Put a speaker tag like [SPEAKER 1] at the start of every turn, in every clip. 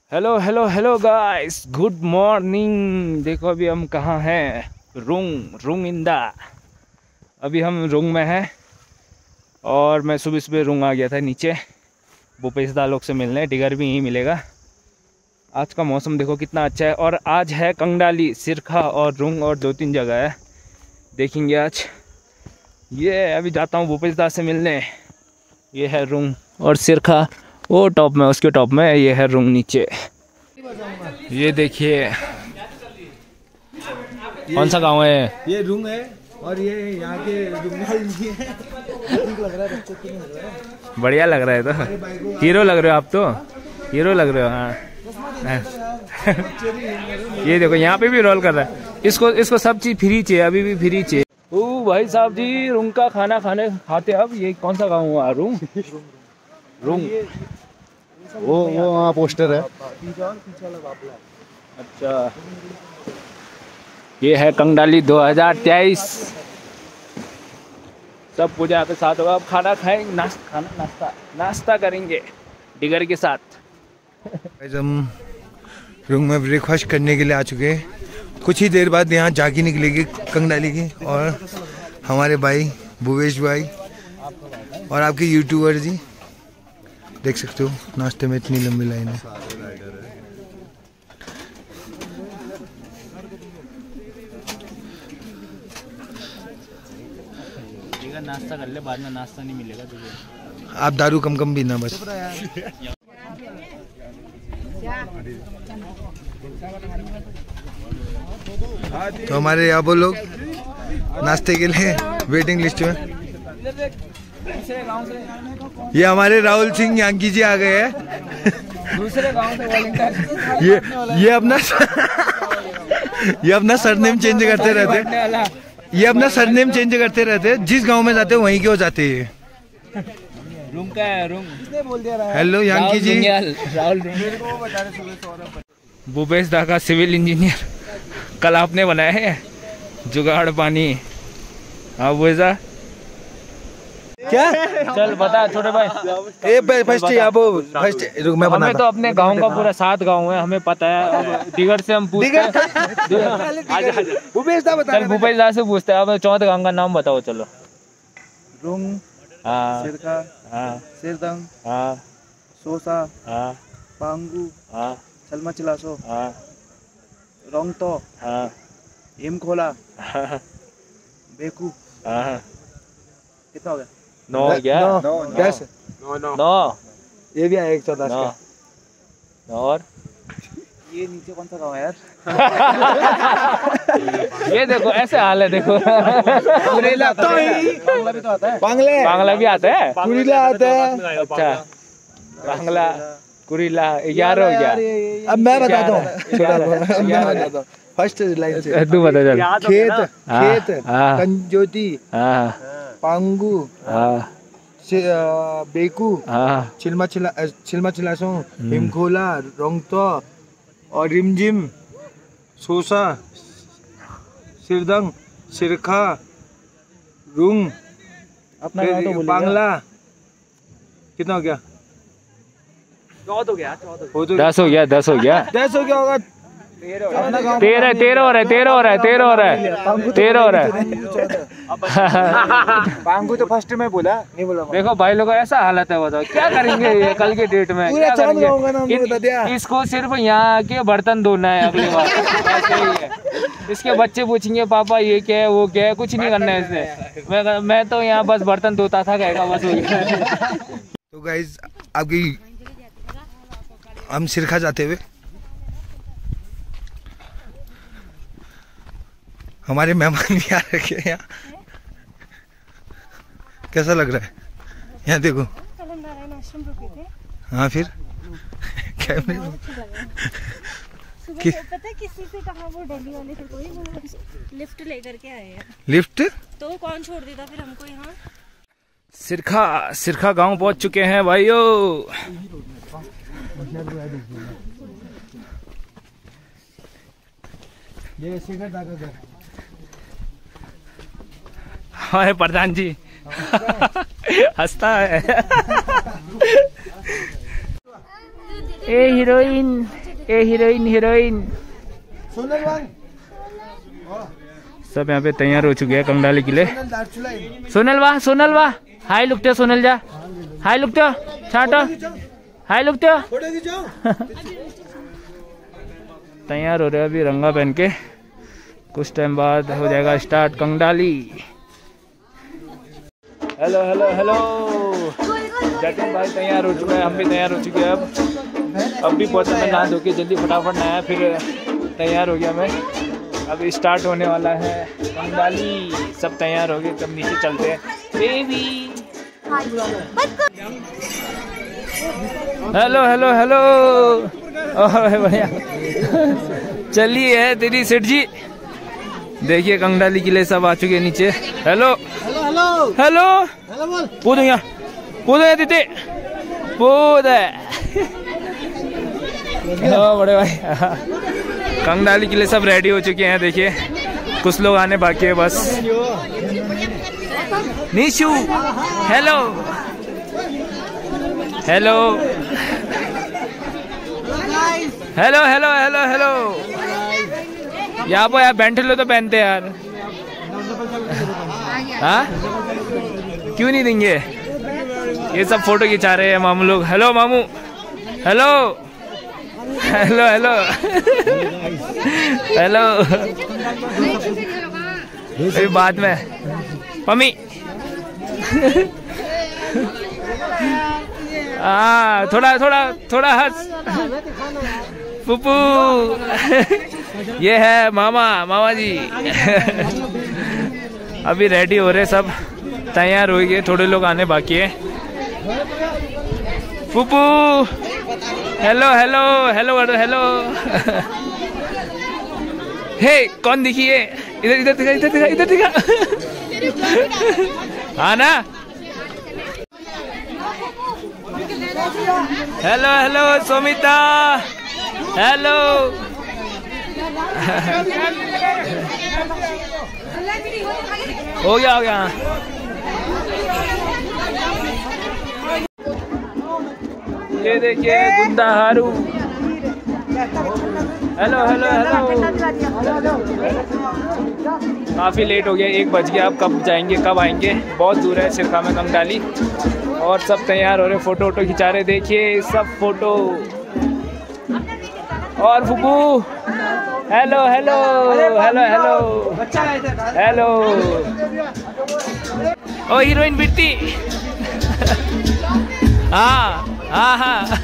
[SPEAKER 1] Hello hello hello guys, good morning. देखो अभी हम कहाँ हैं, रुंग इंदा। अभी हम रुंग में हैं और मैं सुबह सुबह रुंग आ गया था नीचे भूपेश दा लोग से मिलने। टिगर भी यहीं मिलेगा। आज का मौसम देखो कितना अच्छा है। और आज है कंगडाली, सिरखा और रुंग और 2-3 जगह है, देखेंगे आज। ये अभी जाता हूँ भूपेश दा से मिलने। ये है रुंग और सिरखा वो टॉप में, उसके टॉप में ये है रुंग नीचे। ये देखिए कौन सा गांव है
[SPEAKER 2] ये रुंग है और ये यहाँ के रुंगाल जी है। लग रहा है बच्चों को, नहीं लग रहा है?
[SPEAKER 1] बढ़िया लग रहा है। तो हीरो लग रहे हो आप, तो हीरो लग रहे हो। हाँ ये देखो यहाँ पे भी रोल कर रहा है। इसको सब चीज फ्री चाहिए, अभी भी फ्री चाहिए। ओ भाई साहब जी, रुंग का खाना खाते अब। ये कौन सा गाँव हुआ रुंग?
[SPEAKER 2] वो वहाँ पोस्टर है।
[SPEAKER 1] अच्छा, ये है कंगडाली 2023। सब पूजा के साथ होगा। अब खाना खाएंगे, नाश्ता करेंगे डिगर के साथ।
[SPEAKER 2] हम रुंग में ब्रेकफास्ट करने के लिए आ चुके हैं। कुछ ही देर बाद यहाँ झांकी निकलेगी कंगडाली की, और हमारे भाई भूपेश भाई और आपके यूट्यूबर जी देख सकते हो। नाश्ते में इतनी लंबी लाइन है।
[SPEAKER 1] नाश्ता कर ले, बाद में नाश्ता नहीं मिलेगा तुझे।
[SPEAKER 2] आप दारू कम पीना बस। तो हमारे यहाँ वो लोग नाश्ते के लिए वेटिंग लिस्ट में। ये हमारे राहुल सिंह यांकी जी आ गए हैं
[SPEAKER 1] दूसरे गांव से।
[SPEAKER 2] ये अपना सरनेम चेंज करते रहते। ये अपना सरनेम चेंज करते रहते। जिस गांव में जाते वहीं के हो जाते हैं।
[SPEAKER 1] रुंग का है, रुंग। किसने बोल दिया?
[SPEAKER 2] हेलो यांकी जी।
[SPEAKER 1] राहुल भूपेश दा का सिविल इंजीनियर कल आपने बनाया है जुगाड़ पानी। हाँ भूपेश,
[SPEAKER 2] क्या
[SPEAKER 1] चल बता छोटे भाई। हमें तो अपने गांव का पूरा 7 गांव है, हमें पता है। अब दिगर से हम पूछते हैं।
[SPEAKER 2] भूपेश दा बता।
[SPEAKER 1] चल भूपेश दा से पूछते हैं। अब 4 गांव का नाम बताओ चलो।
[SPEAKER 3] रुंग,
[SPEAKER 1] हाँ,
[SPEAKER 3] सिरका,
[SPEAKER 1] हाँ,
[SPEAKER 3] सिरदंग,
[SPEAKER 1] हाँ,
[SPEAKER 3] सोसा,
[SPEAKER 1] हाँ,
[SPEAKER 3] पांगू,
[SPEAKER 1] हाँ,
[SPEAKER 3] चलमा चिलासो,
[SPEAKER 1] हाँ,
[SPEAKER 3] रोंगतो,
[SPEAKER 1] हाँ,
[SPEAKER 3] हिमखोला,
[SPEAKER 1] हाँ,
[SPEAKER 3] बेकू।
[SPEAKER 1] हाँ।
[SPEAKER 3] कितना हो गया?
[SPEAKER 1] 9 हो गया।
[SPEAKER 2] 10।
[SPEAKER 1] 9।
[SPEAKER 2] ये भी है 110 का।
[SPEAKER 1] और
[SPEAKER 3] ये नीचे कौन सा गाँव है यार?
[SPEAKER 1] ये देखो ऐसे हाल है, देखो।
[SPEAKER 3] कुरेला बांग्ला भी तो आता है।
[SPEAKER 1] बांग्ला भी आता है,
[SPEAKER 2] कुरीला आता है।
[SPEAKER 1] अच्छा बांग्ला कुरीला 11 हो गया।
[SPEAKER 2] अब मैं बताता हूँ। फर्स्ट लाइन से
[SPEAKER 1] तू बता चल।
[SPEAKER 2] खेत, कंजोती, पांगू, बेकू, चिलमा चिलासो, हिमखोला, रोंगतो और रिमझिम, सोसा, सिरदंग, सिरखा, रुंग, बांग्ला। कितना हो गया?
[SPEAKER 3] 14 हो गया।
[SPEAKER 1] 10 हो गया। 10 हो गया।
[SPEAKER 2] 10 हो गया होगा।
[SPEAKER 1] 13 हो रहा है।
[SPEAKER 3] पांगू तो फर्स्ट में बोला, नहीं बोला।
[SPEAKER 1] देखो भाई लोगों, ऐसा हालत है, बताओ क्या करेंगे ये कल के डेट में? क्या करेंगे? इसको सिर्फ यहाँ के बर्तन धोना है अगली बार। ऐसे ही है। इसके बच्चे पूछेंगे पापा ये क्या है, वो क्या है। कुछ नहीं करना है इसने। मैं तो यहाँ बस बर्तन धोता था, कहेगा बस हो गया।
[SPEAKER 2] तो गाइज आपकी हम सिरखा जाते हुए हमारे मेहमान भी आ रखे हैं यहाँ। कैसा लग रहा है यहाँ? देखो। हाँ फिर कैमरे
[SPEAKER 4] पता है किसी से कहा, वो दिल्ली वाले से कोई वो लिफ्ट लेकर के आए हैं।
[SPEAKER 2] लिफ्ट
[SPEAKER 4] तो कौन छोड़ देता फिर हमको यहाँ?
[SPEAKER 1] सिरखा गांव पहुंच चुके हैं भाइयों।
[SPEAKER 2] ये सिगरेट घर।
[SPEAKER 1] हमारे प्रधान जी हंसता है। ए हीरोइन हीरोइन सब यहाँ पे तैयार हो चुके हैं कंगडाली के लिए। सोनल वाह हाय लुकते सोनल जा हाय लुकते छाटो हाय लुकते तैयार हो रहे अभी रंगा पहन के। कुछ टाइम बाद हो जाएगा start Kangdali. Hello hello hello Jatin भाई तैयार हो चुका है, हम भी तैयार हो चुके हैं। अब भी पहुंचा मैं नहा धो के जल्दी फटाफट नहाया फिर तैयार हो गया मैं। अभी स्टार्ट होने वाला है कंगडाली। सब तैयार हो गए तब नीचे चलते हैं। बेबी हेलो हेलो हेलो बढ़िया चलिए है तेरी सेठ जी। देखिए कंगडाली के लिए सब आ चुके हैं नीचे। हेलो हेलो हेलो हेलो कूदो यहाँ कूदो दीदी कूद बड़े भाई। कंगडाली के लिए सब रेडी हो चुके हैं। देखिए कुछ लोग आने बाकी है बस। Nishu hello hello hello hello hello hello यहाँ पर यार बैंठलो तो पहनते यार। हाँ क्यों नहीं देंगे? ये सब फोटो खिंचा रहे हैं मामू लोग। हेलो मामू हेलो हेलो हेलो हेलो अभी बाद में मम्मी हाँ थोड़ा थोड़ा थोड़ा हंस पुप्पू ये है मामा जी। अभी रेडी हो रहे सब तैयार हो गए, थोड़े लोग आने बाकी है। Puppu hello hello hello hello hey कौन दिखिए इधर इधर दिखा इधर दिखा इधर दिखा हाँ ना। हेलो हेलो सोमिता हेलो हो गया ये देखिए गुंदा हारू। हेलो हेलो हेलो काफ़ी लेट हो गया, 1 बज गया। अब कब जाएंगे कब आएंगे? बहुत दूर है सिरखा में कंगडाली। और सब तैयार हो रहे, फोटो वोटो खिंचा रहे। देखिए सब फोटो। और Phuphu hello hello hello hello hello ओ हीरोइन बिट्टी हाँ हाँ हाँ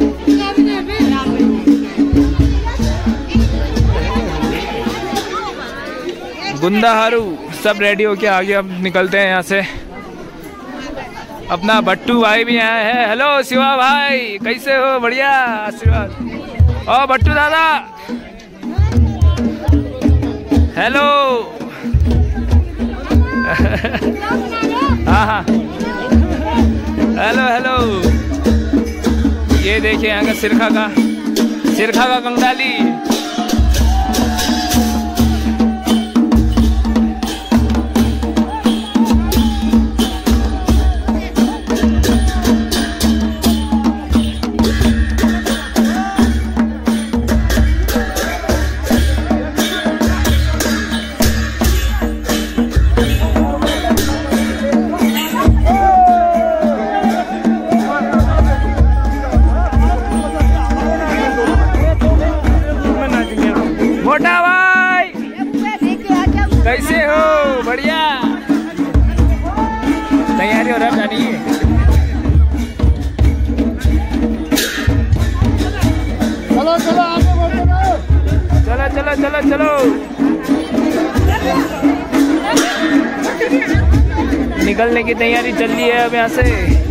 [SPEAKER 1] गुंदा हारू सब रेडी होके आ गए। अब निकलते हैं यहाँ से। अपना बट्टू भाई भी आया है। हेलो शिवा भाई कैसे हो? बढ़िया आशीर्वाद। ओ बट्टू दादा हेलो हाँ हाँ हेलो हेलो। ये देखिए यहाँ का सिरखा का कंगडाली। मोटा भाई कैसे हो? बढ़िया तैयारी हो रहा है जानी है। चलो चलो आगे बढ़ते चलो चलो चलो चलो निकलने की तैयारी चल रही है अब यहाँ से।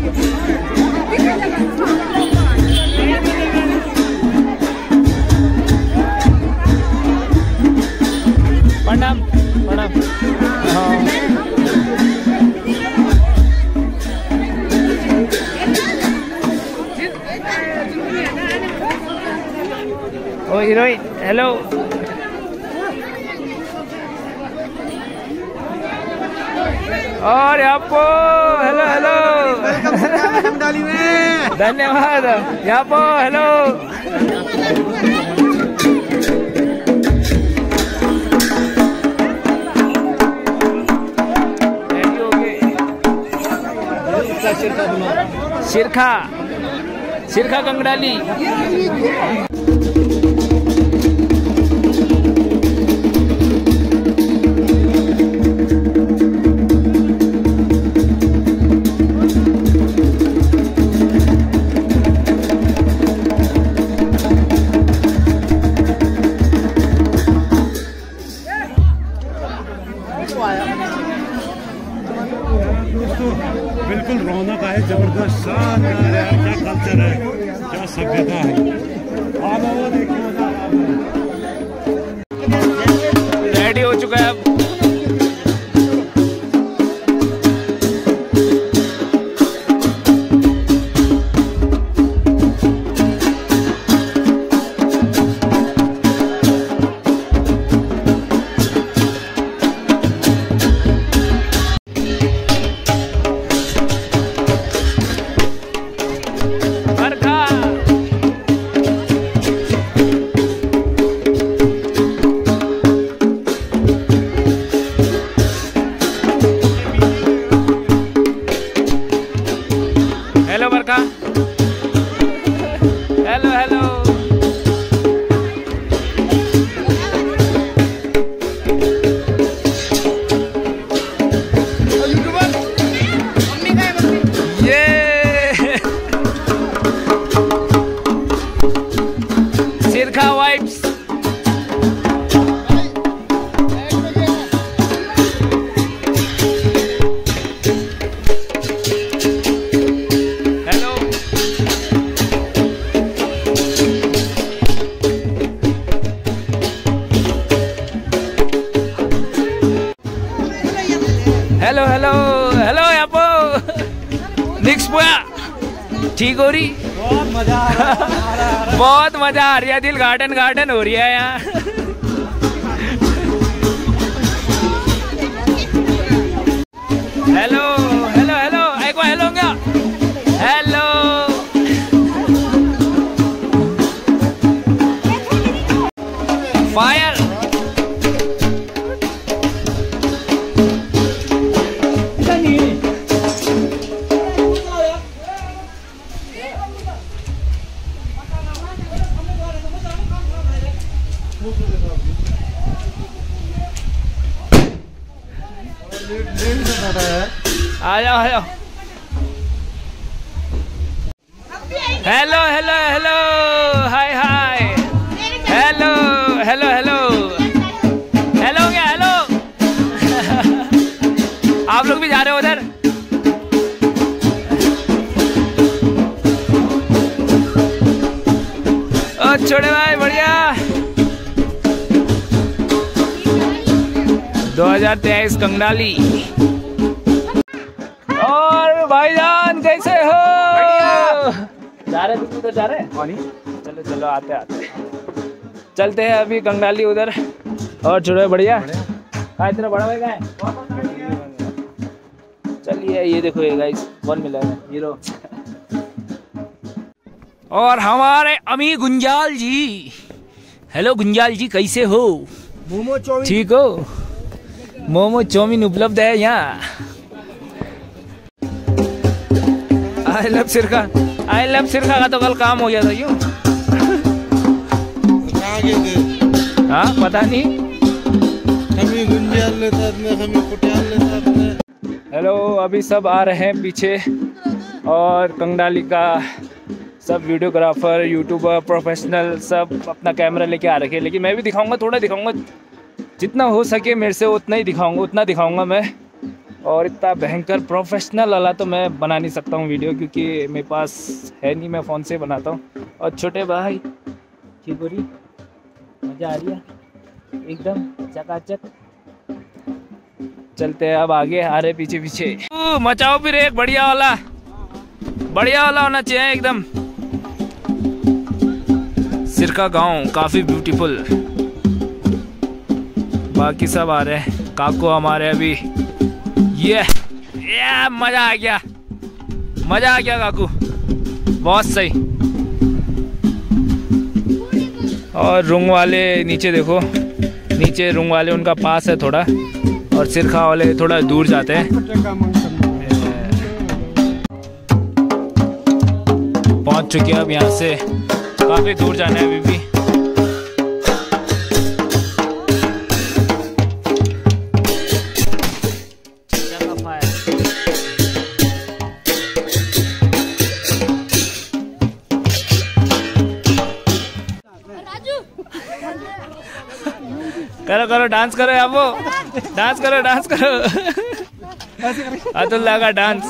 [SPEAKER 1] प्रणाम प्रणाम। हाँ ओ हीरोइन हेलो और आपको हेलो हेलो
[SPEAKER 3] कंडाली में
[SPEAKER 1] धन्यवाद। यहाँ पर हेलो। सिरखा सिरखा कंगडाली।
[SPEAKER 5] बिल्कुल रौनक है, जबरदस्त, शानदार है। क्या कल्चर है, क्या सभ्यता है।
[SPEAKER 1] रेडी हो चुका है अब। हेलो बरखा। Hello hello. ये सिरखा वाइब्स। हेलो हेलो हेलो यापो निक्स पोया ठीक हो रही। बहुत मजा आ रहा है। बहुत मजा आ रही है। दिल गार्डन गार्डन हो रही है यहाँ। हेलो हेलो हेलो एक बार हेलो क्या। Hello fire. आ जाओ आ जाओ। Hello hello hello hi hi. Hello hello hello hello क्या हेलो। आप लोग भी जा रहे हो उधर। ओ छोटे भाई बढ़िया। 2023 कंगडाली। और भाईजान कैसे हो। जा रहे तुम उधर जा रहे हैं। चलो चलो आते आते चलते हैं अभी कंगडाली उधर। और छोटे बढ़िया। हाँ इतना बड़ा भाई है। चलिए ये देखो ये गाइस कौन मिला है हीरो। और हमारे अमी गुंजाल जी। हेलो गुंजाल जी कैसे हो।
[SPEAKER 3] मोमो चौमिन
[SPEAKER 1] ठीक हो। मोमो चौमिन उपलब्ध है यहाँ। आई लव सिरका। आई लव सिरका का तो कल काम हो गया था यूँ। हाँ पता नहीं। हेलो अभी सब आ रहे हैं पीछे। और कंगडाली का सब वीडियोग्राफर यूट्यूबर प्रोफेशनल सब अपना कैमरा लेके आ रखे हैं। लेकिन मैं भी दिखाऊंगा थोड़ा दिखाऊंगा जितना हो सके मेरे से उतना ही दिखाऊंगा उतना दिखाऊंगा मैं। और इतना भयंकर प्रोफेशनल वाला तो मैं बना नहीं सकता हूँ वीडियो क्योंकि मेरे पास है नहीं। मैं फ़ोन से बनाता हूँ। और छोटे भाई ठीक हो रही मज़ा आ रही है एकदम चकाचक। चलते हैं अब आगे आ रहे पीछे पीछे। मचाओ फिर एक बढ़िया वाला होना चाहिए एकदम। सिरका गांव काफ़ी ब्यूटीफुल। बाकी सब आ रहे हैं। काको हमारे अभी ये या मजा आ गया, मजा आ गया काकू, बहुत सही। और रुंग वाले नीचे देखो, नीचे रुंग वाले उनका पास है थोड़ा, और सिरखा वाले थोड़ा दूर जाते हैं। पहुंच चुके हैं अब, यहाँ से काफी दूर जाना है अभी भी। करो करो डांस करो आप, वो डांस करो, डांस करो। अतुल्ला का डांस।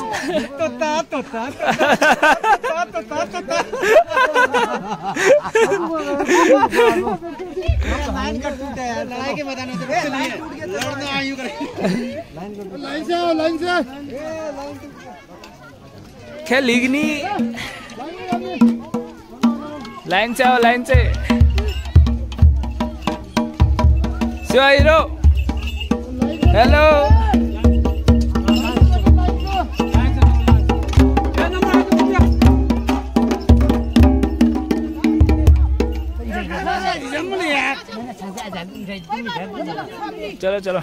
[SPEAKER 1] खेलिगनी लाइन से आओ, लाइन से। Shiva hero, hello. चलो चलो।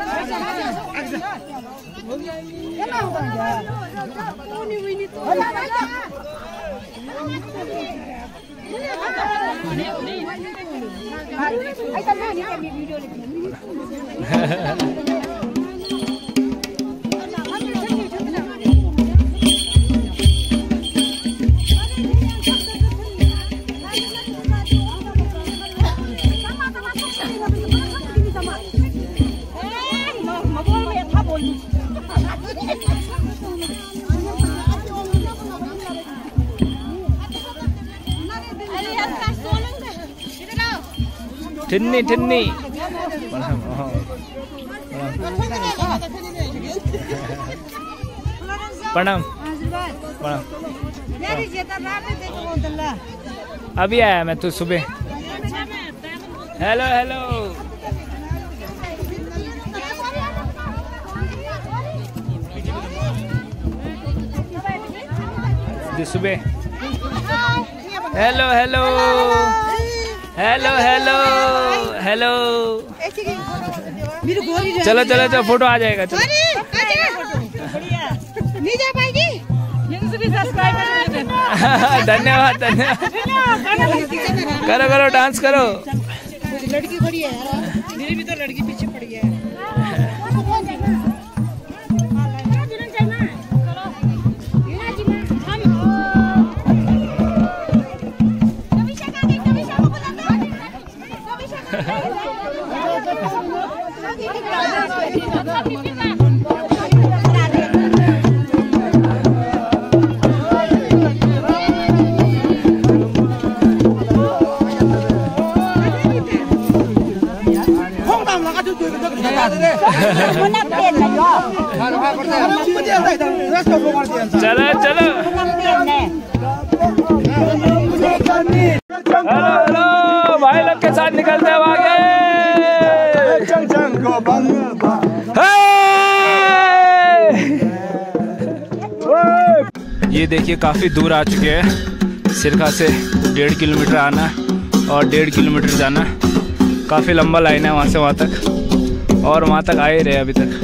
[SPEAKER 1] ठिन्नी ठिन्नी प्रणाम प्रणाम। अभी आया मैं तो सुबह। Hello hello. सुबह। Hello hello hello hello hello. चलो चलो चलो, फोटो आ जाएगा। चलो धन्यवाद धन्यवाद। करो करो डांस करो।
[SPEAKER 3] लड़की खड़ी है यार, मेरी भी तो लड़की पीछे पड़ी है।
[SPEAKER 1] चलो चलो। हेलो हेलो भाई लोग के साथ निकलते हैं आगे। ये देखिए काफी दूर आ चुके हैं। सिरखा से 1.5 किलोमीटर आना और 1.5 किलोमीटर जाना। काफी लंबा लाइन है वहाँ से वहाँ तक, और वहाँ तक आए रहे अभी तक।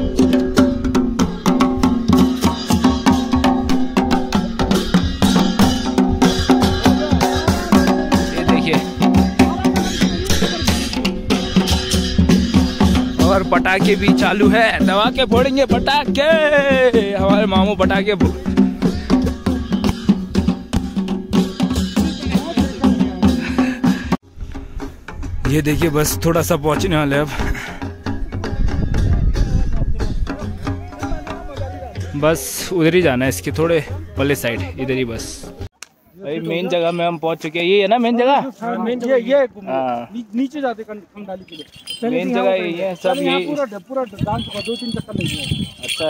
[SPEAKER 1] ये देखिए, और पटाखे भी चालू है। दबा के फोड़ेंगे पटाखे, हमारे मामू पटाखे। ये देखिए बस थोड़ा सा पहुंचने वाले अब। बस उधर ही जाना है, इसके थोड़े पल्ले साइड, इधर ही बस। भाई मेन जगह में हम पहुंच चुके हैं। ये है ना मेन जगह?
[SPEAKER 3] ये नीचे जाते कंडाली के लिए
[SPEAKER 1] मेन जगह यही है सब। ये
[SPEAKER 3] पूरा डांस का 2-3 चक्कर नहीं है।
[SPEAKER 1] अच्छा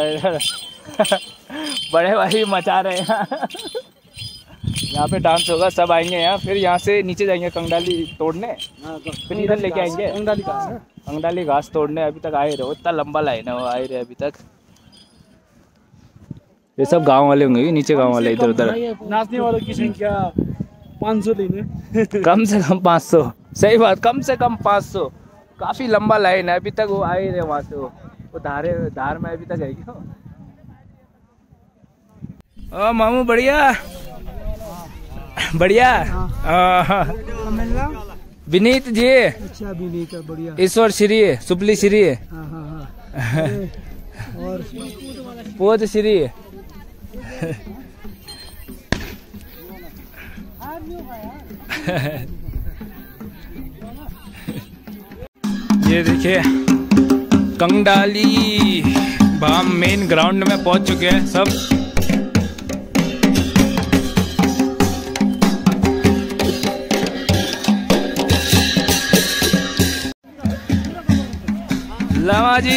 [SPEAKER 1] बड़े भाई मचा रहे हैं यहाँ पे डांस होगा, सब आएंगे यहाँ। फिर यहाँ से नीचे जाएंगे कंडाली तोड़ने, फिर इधर लेके आएंगे अंगडाली घास तोड़ने। अभी तक आए रहे, इतना लंबा लाइन है, वो आए रहे अभी तक। ये सब गांव वाले होंगे, नीचे गांव वाले इधर उधर।
[SPEAKER 5] नाचने वालों की संख्या 500 लेने।
[SPEAKER 1] कम से कम 500, सही बात, कम से कम 500। काफी लंबा लाइन है, अभी तक वो आ ही रहे वहां से। वो धार में अभी तक है क्या? ओ मामू बढ़िया बढ़िया। विनीत जी।
[SPEAKER 3] अच्छा विनीत बढ़िया।
[SPEAKER 1] ईश्वर श्री, सुपली श्री,
[SPEAKER 3] और
[SPEAKER 1] पोज श्री। ये देखिए कंगडाली बाम मेन ग्राउंड में पहुंच चुके हैं सब। लामा जी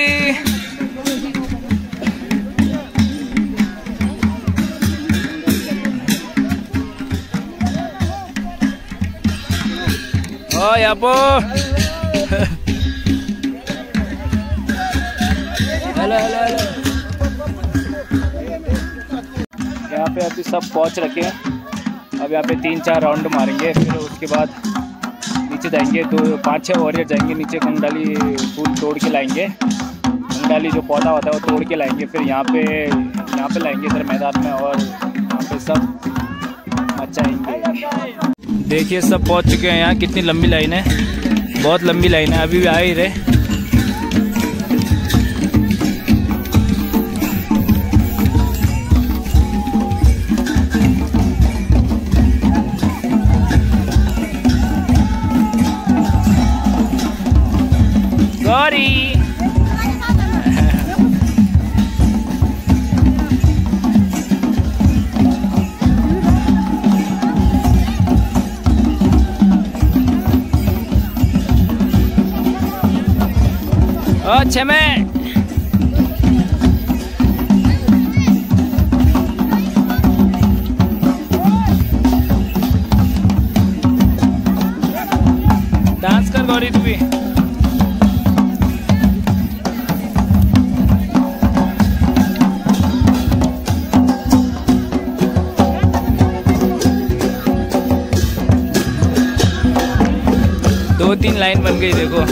[SPEAKER 1] ओ यापो। Hello hello hello. यहाँ पे अभी सब पहुँच रखे हैं। अब यहाँ पे 3-4 राउंड मारेंगे, फिर उसके बाद नीचे जाएंगे। 5-6 वॉरियर जाएंगे नीचे, कंगडाली फूल तोड़ के लाएंगे। कंगडाली जो पौधा होता है वो तोड़ के लाएंगे, फिर यहाँ पे लाएंगे इधर मैदान में, और यहाँ पे सब मचाएंगे। देखिए सब पहुँच चुके हैं यहाँ। कितनी लंबी लाइन है, बहुत लंबी लाइन है, अभी भी आ ही रहे। गौरी अच्छे में डांस कर गौरी तू भी। दो 3 लाइन बन गई देखो।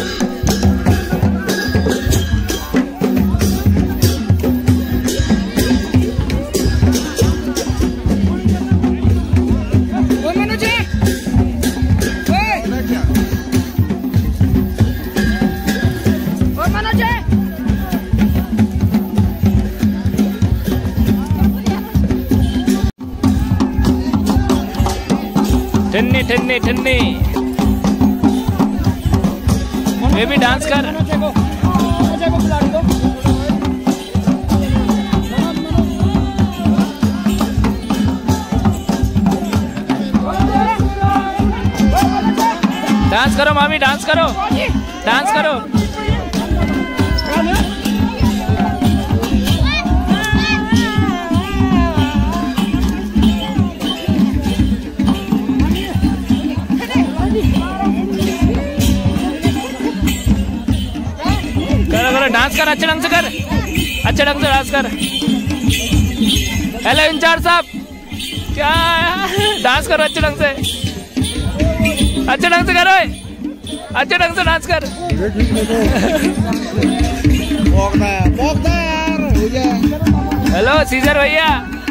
[SPEAKER 1] ठन्नी ठन्नी ठन्नी बेबी डांस कर। डांस करो मामी, डांस करो, डांस करो। डांस कर, अच्छे ढंग से कर, अच्छे ढंग से डांस कर। हेलो इंचार्ज साहब, क्या डांस करो अच्छे ढंग से, अच्छे ढंग से करो, अच्छे ढंग से डांस कर। हेलो सीजर भैया,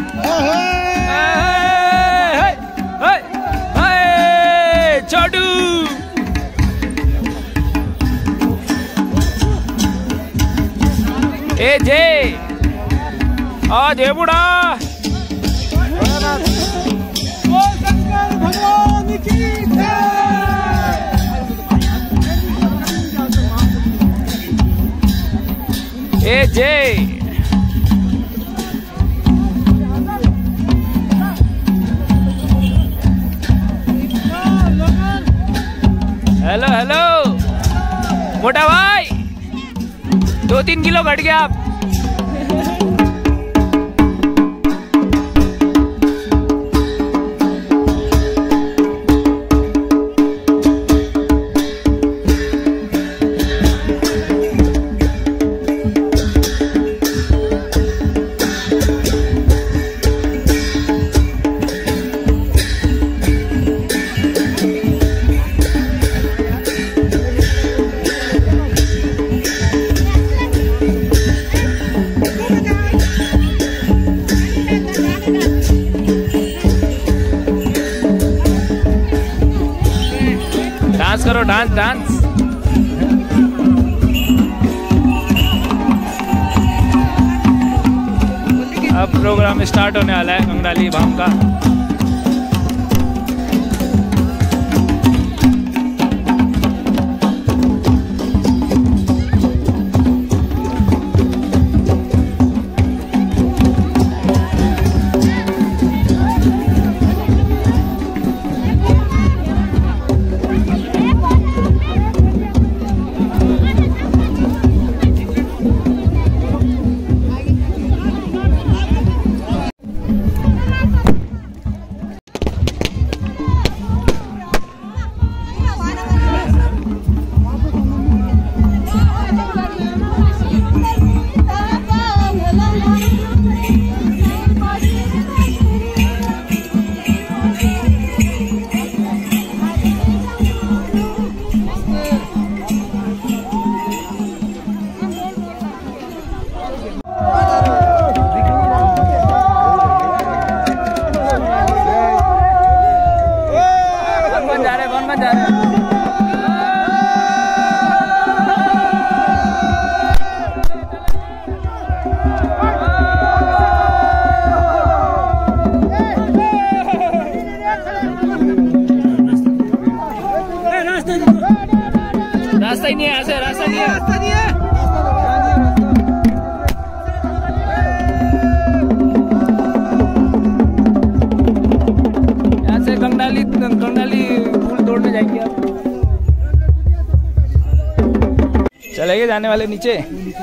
[SPEAKER 1] छोटू ए जे आ देवुड़ा
[SPEAKER 3] भगवान की
[SPEAKER 1] ए जे। हेलो हेलो मोटा भाई, 2-3 किलो घट गया आप। करो डांस डांस। अब प्रोग्राम स्टार्ट होने वाला है कंगडाली भाम का। रास्ता ही नहीं है, ऐसे रास्ता नहीं है। यहाँ से कंगडाली पुल तोड़ने जाएंगे आप। चलेंगे जाने वाले नीचे।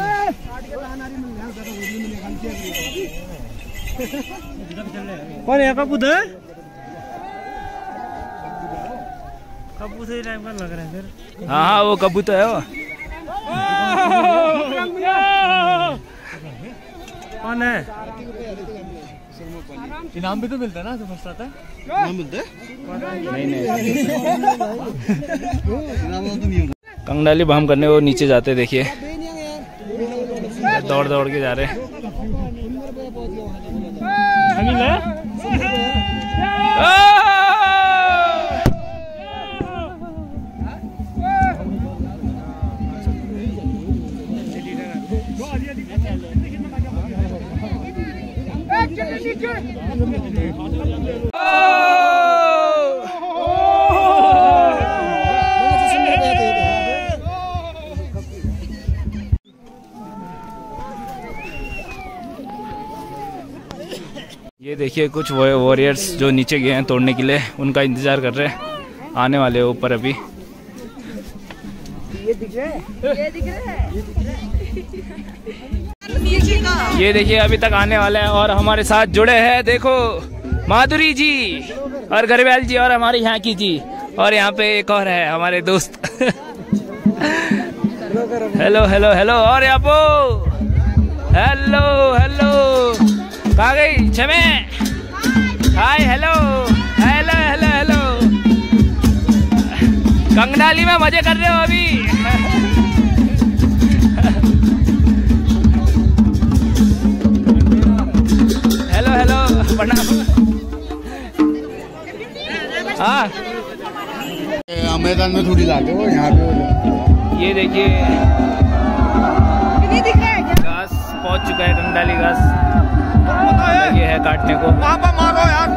[SPEAKER 5] कौन है कपूत है? कपूत ही टाइम का लग रहा है फिर।
[SPEAKER 1] हाँ हाँ वो कबूतर है वो।
[SPEAKER 5] कौन है?
[SPEAKER 6] इनाम भी तो मिलता है ना, जो फर्स्ट आता है।
[SPEAKER 5] नाम मिलता है?
[SPEAKER 1] नहीं। कंगडाली भाम करने वो नीचे जाते देखिए, दौड़ दौड़ के जा रहे हैं। ये देखिए कुछ वॉरियर्स जो नीचे गए हैं तोड़ने के लिए, उनका इंतजार कर रहे हैं, आने वाले ऊपर अभी।
[SPEAKER 3] ये दिख रहा है।
[SPEAKER 1] ये देखिए अभी तक आने वाले हैं और हमारे साथ जुड़े हैं, देखो माधुरी जी और गरवाल जी और हमारे यहाँ की जी, और यहाँ पे एक और है हमारे दोस्त। Hello hello hello. और यहाँ पो हेलो हेलो, कहाँ गई छमे? Hi hello hello hello hello. Kangdali में मजे कर रहे हो अभी? हेलो हेलो प्रणाम। हाँ
[SPEAKER 2] मैदान में थोड़ी लाते हो यहाँ पे।
[SPEAKER 1] ये देखिए घास पहुंच चुका है, कंगडाली घास लगे है काटने को।
[SPEAKER 2] वहाँ पर मारो यार।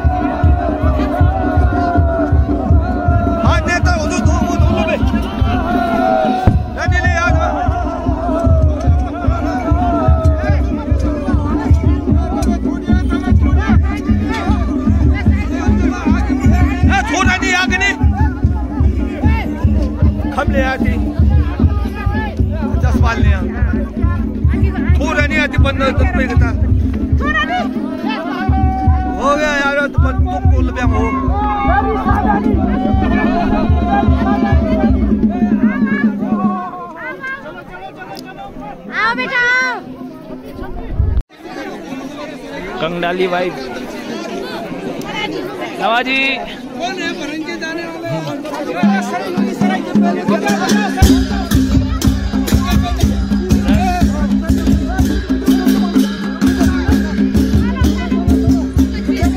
[SPEAKER 2] हाँ नेता वो दोनों में नहीं ले यार। थोड़ा नहीं आगे नहीं खम ले आती 10 बाल ले थोड़ा नहीं आती 15 रुपये का था। हो गया यार तो बोल पे हो।
[SPEAKER 4] आओ बेटा आओ।
[SPEAKER 1] कंगडाली वाइब नवाजी।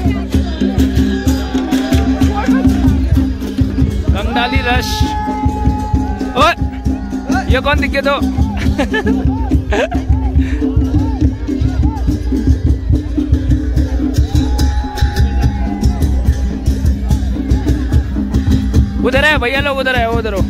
[SPEAKER 1] कंगडाली रश ओए ये कौन दिखे तो उधर है भैया लोग, उधर है, उधर हो।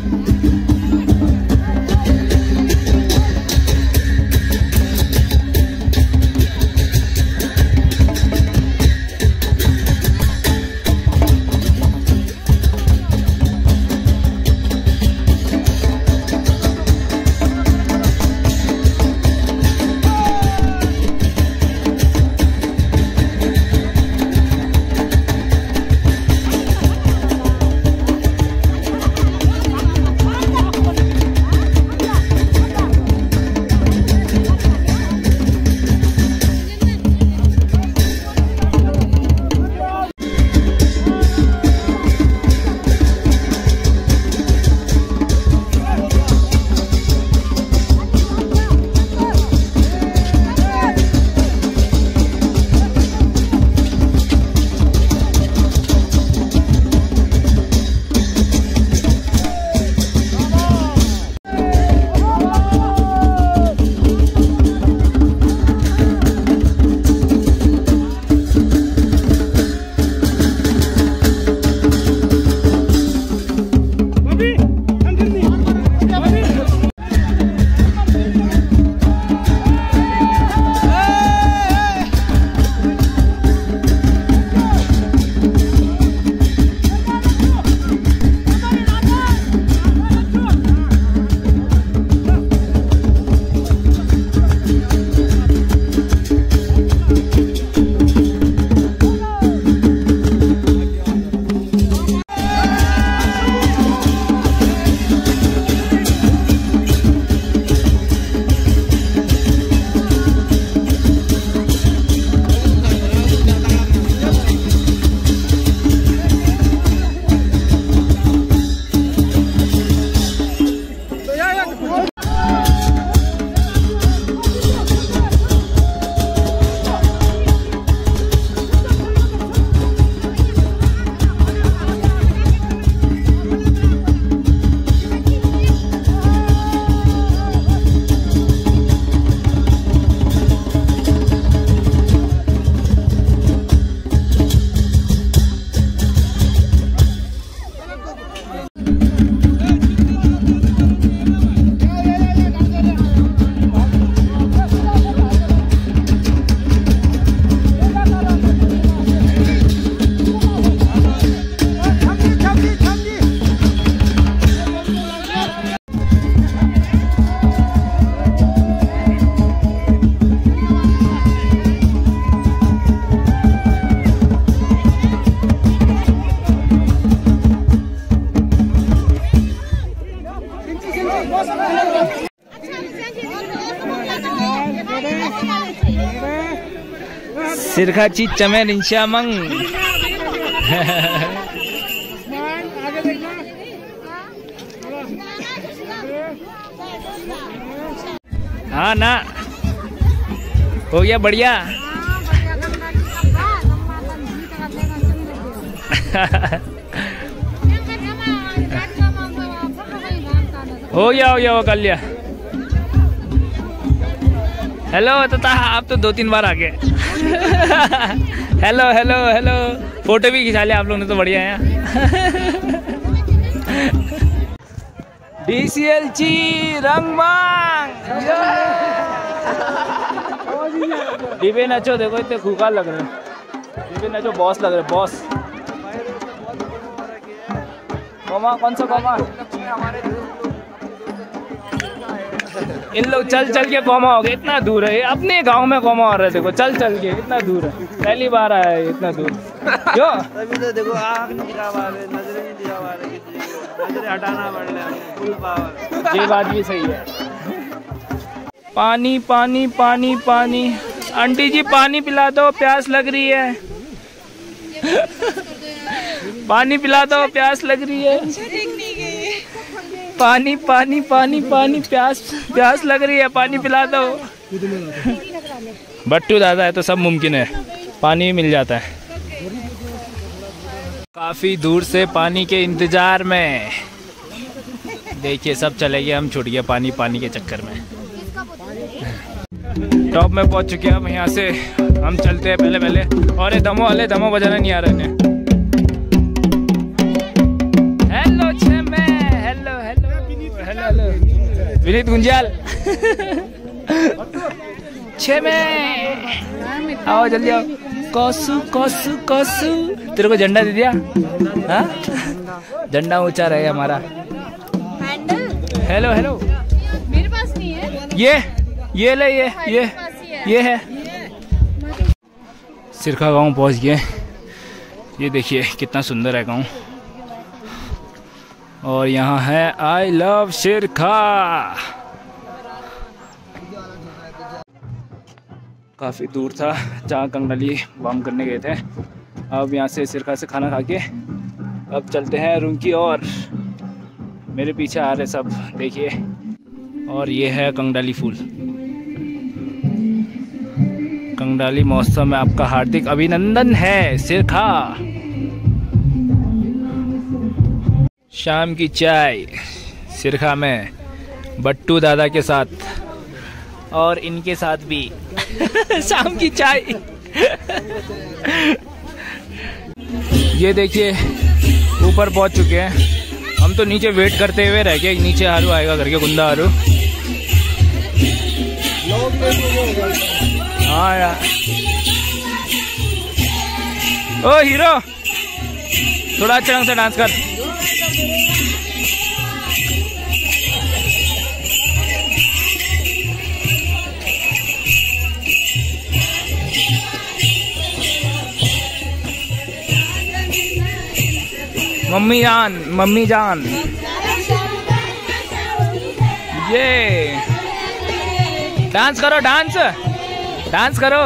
[SPEAKER 1] सिरखाची चमेर इंशामंग हाँ ना हो गया बढ़िया। हो गया कर लिया। हेलो तो आप तो 2-3 बार आ गए। हेलो हेलो हेलो फोटो भी खिंचा लिया आप लोगों ने तो बढ़िया है। DCLची रंगमांग डिबे नचो, देखो इतने खूंखार लग रहे हैं। डिबे नचो बॉस लग रहे, बॉस। कौमा कौन सा कौमा? इन लोग चल चल के कौमा हो गए, इतना दूर है। अपने गांव में कौमा हो रहे, देखो चल चल के इतना दूर है। पहली बार आया है इतना दूर। क्यों
[SPEAKER 7] तभी तो देखो आँख नहीं दिखा पा रहे, नजरें नहीं दिखा पा रहे, नजरें हटाना पड़ रहा है, फुल पावर।
[SPEAKER 1] ये बात भी सही है। पानी पानी पानी पानी, आंटी जी पानी पिला दो, प्यास लग रही है। पानी पिला दो, प्यास लग रही है। पानी पानी पानी पानी, प्यास लग रही है, पानी पिला दो। बट्टू दादा है तो सब मुमकिन है, पानी मिल जाता है। काफी दूर से पानी के इंतजार में देखिए सब चले गए, हम छूट गए पानी पानी के चक्कर में। टॉप में पहुंच चुके हैं हम, यहाँ से हम चलते हैं पहले। और ये दमो वाले दमो बजाना नहीं आ रहा इन्हें। Hello Chheme, hello hello hello hello Vineet Gunjal. Chheme आओ जल्दी आओ। कौसू कौसू कौसू, तेरे को झंडा दे दिया? हाँ झंडा ऊंचा रहे हमारा। हेलो हेलो,
[SPEAKER 4] मेरे पास नहीं है।
[SPEAKER 1] ये ले ये है। सिरखा गांव पहुंच गए। ये देखिए कितना सुंदर है गांव। और यहाँ है आई लव सिरखा। काफ़ी दूर था जहाँ कंगनली बम करने गए थे। अब यहाँ से सिरखा से खाना खा के अब चलते हैं रूम की ओर। मेरे पीछे आ रहे सब देखिए। और ये है कंगडाली फूल। कंगडाली महोत्सव में आपका हार्दिक अभिनंदन है सिरखा। शाम की चाय सिरखा में बट्टू दादा के साथ और इनके साथ भी शाम की चाय। ये देखिए ऊपर पहुंच चुके हैं हम। तो नीचे वेट करते हुए रह गए, नीचे हारू आएगा करके, गुंदा हारू। हाँ यार। ओ हीरो थोड़ा अच्छे ढंग से डांस कर। मम्मी जान ये डांस करो, डांस करो।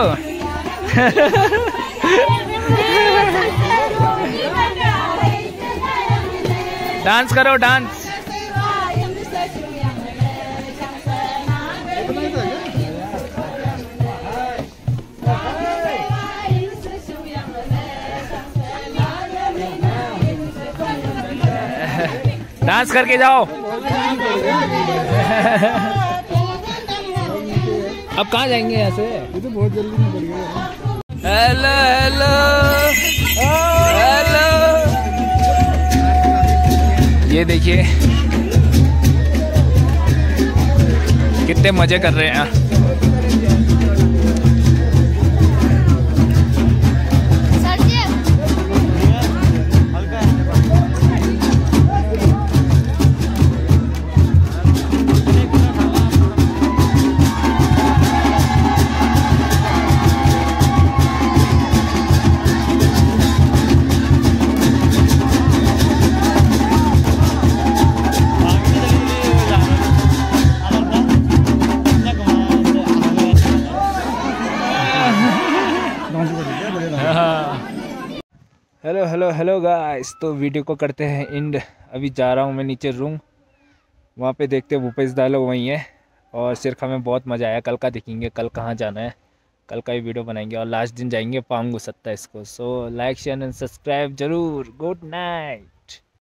[SPEAKER 1] डांस करो, डांस। डांस करके जाओ। अब कहाँ जाएंगे यहाँ से? ये तो बहुत जल्दी निकल गया। Hello hello hello. ये देखिए कितने मजे कर रहे हैं। हेलो गाइस, तो वीडियो को करते हैं एंड। अभी जा रहा हूँ मैं नीचे रूम, वहाँ पे देखते हैं भूपेश दा लोग वहीं है। और सिरखा में बहुत मज़ा आया। कल का देखेंगे कल कहाँ जाना है, कल का ही वीडियो बनाएंगे। और लास्ट दिन जाएंगे पांगू 27 को। So like share and subscribe जरूर। Good night.